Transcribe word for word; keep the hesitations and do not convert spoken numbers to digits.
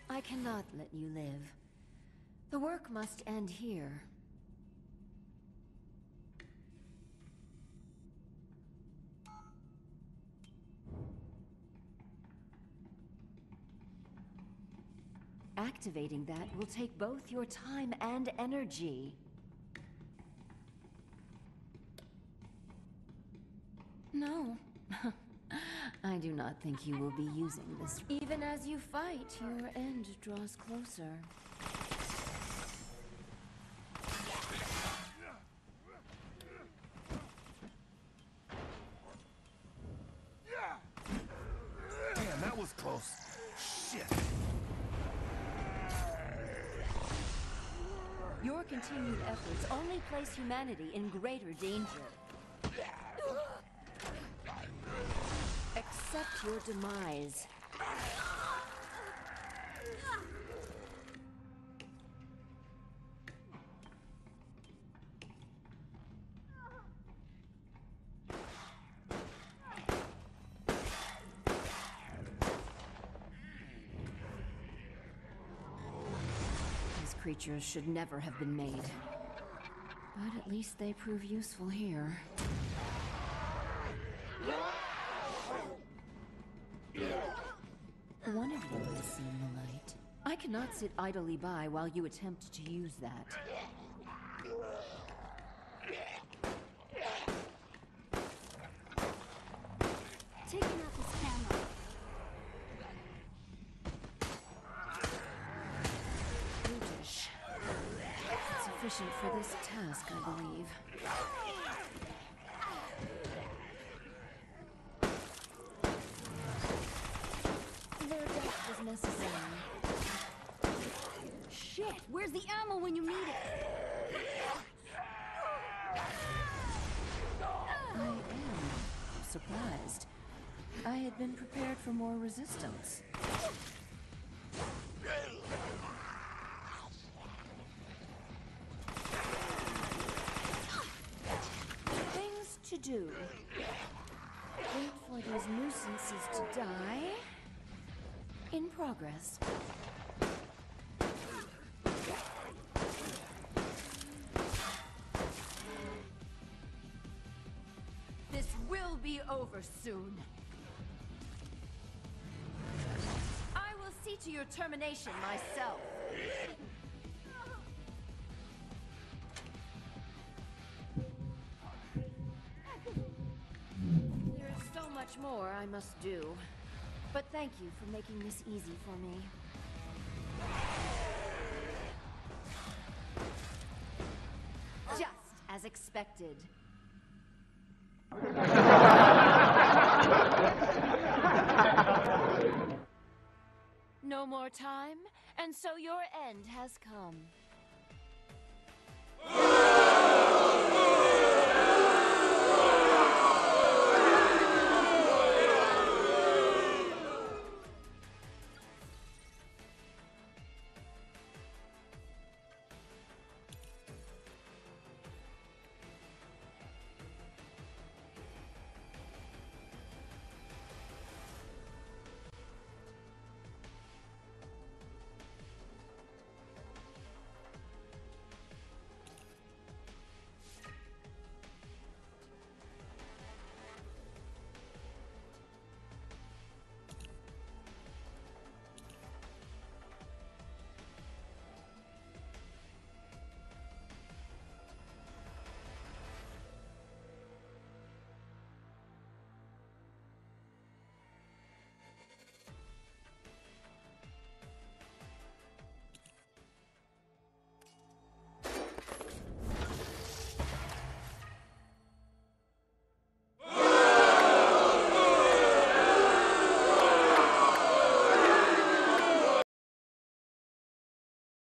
I cannot let you live. The work must end here. Activating that will take both your time and energy. No. I do not think you will be using this. Even as you fight, your end draws closer. Damn, that was close. Shit. Your continued efforts only place humanity in greater danger. Accept your demise. These creatures should never have been made. But at least they prove useful here. One of you has seen the light. I cannot sit idly by while you attempt to use that. Taking out this camera. Brutish. Sufficient for this task, I believe. Their death was necessary. Shit, where's the ammo when you need it? I am surprised. I had been prepared for more resistance. Things to do. Wait for these nuisances to die. In progress. This will be over soon. I will see to your termination myself. There is so much more I must do. But thank you for making this easy for me. Just as expected. No more time, and so your end has come.